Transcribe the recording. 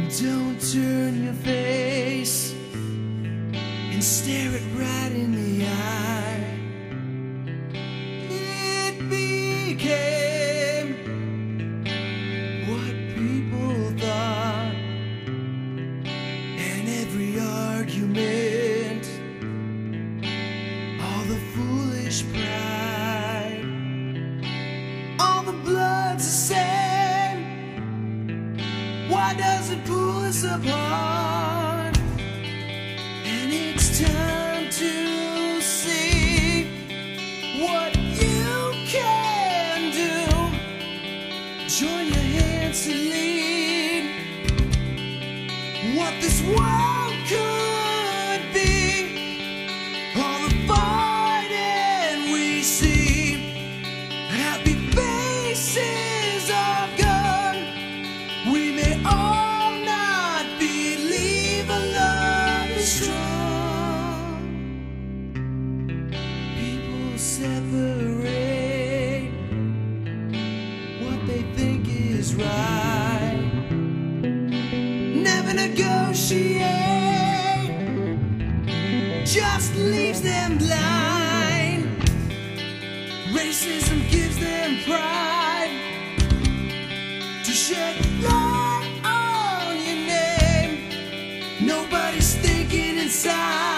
Don't turn your face and stare it right in the eye. It became what people thought, and every argument, all the foolish pride, all the blood's the same. Why does it pull us apart? And it's time to see what you can do. Join your hands to lead what this world could be. All the fighting we see, happy faces are gone. We may all not believe a love is strong. People separate what they think is right, never negotiate, just leaves them blind. Racism gives them pride to shed light on your name. Nobody's thinking inside.